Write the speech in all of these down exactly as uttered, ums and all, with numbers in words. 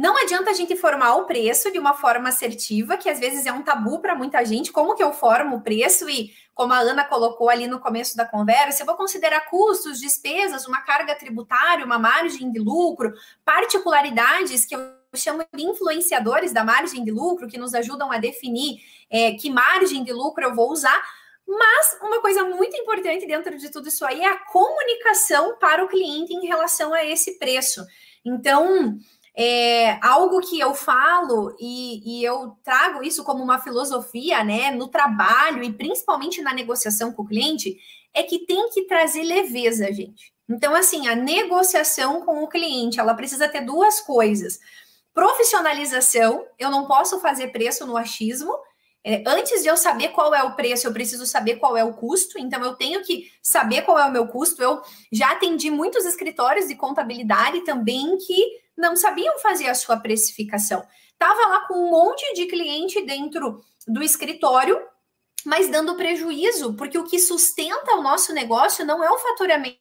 Não adianta a gente formar o preço de uma forma assertiva, que às vezes é um tabu para muita gente. Como que eu formo o preço? E como a Ana colocou ali no começo da conversa, eu vou considerar custos, despesas, uma carga tributária, uma margem de lucro, particularidades que eu chamo de influenciadores da margem de lucro, que nos ajudam a definir é, que margem de lucro eu vou usar. Mas uma coisa muito importante dentro de tudo isso aí é a comunicação para o cliente em relação a esse preço. Então, é algo que eu falo e, e eu trago isso como uma filosofia, né, no trabalho e principalmente na negociação com o cliente, é que tem que trazer leveza, gente. Então, assim, a negociação com o cliente, ela precisa ter duas coisas. Profissionalização, eu não posso fazer preço no achismo. É, antes de eu saber qual é o preço, eu preciso saber qual é o custo, então eu tenho que saber qual é o meu custo. Eu já atendi muitos escritórios de contabilidade também que não sabiam fazer a sua precificação. Estava lá com um monte de cliente dentro do escritório, mas dando prejuízo, porque o que sustenta o nosso negócio não é o faturamento.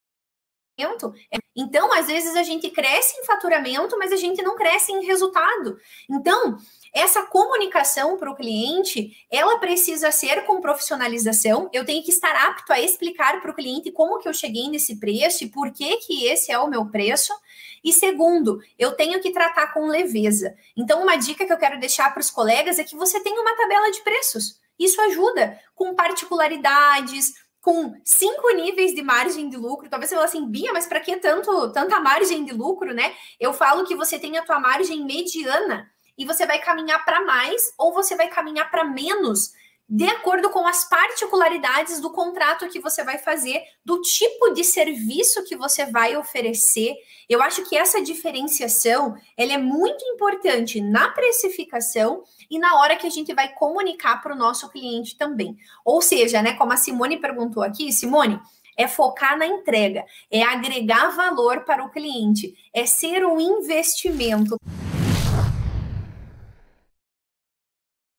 Então, às vezes a gente cresce em faturamento, mas a gente não cresce em resultado. Então, essa comunicação para o cliente, ela precisa ser com profissionalização. Eu tenho que estar apto a explicar para o cliente como que eu cheguei nesse preço e por que que esse é o meu preço. E segundo, eu tenho que tratar com leveza. Então, uma dica que eu quero deixar para os colegas é que você tenha uma tabela de preços. Isso ajuda com particularidades, com cinco níveis de margem de lucro. Talvez você fale assim, Bia, mas para que tanto, tanta margem de lucro, né? Eu falo que você tem a tua margem mediana e você vai caminhar para mais ou você vai caminhar para menos, de acordo com as particularidades do contrato que você vai fazer, do tipo de serviço que você vai oferecer. Eu acho que essa diferenciação, ela é muito importante na precificação e na hora que a gente vai comunicar para o nosso cliente também. Ou seja, né, como a Simone perguntou aqui, Simone, é focar na entrega, é agregar valor para o cliente, é ser um investimento.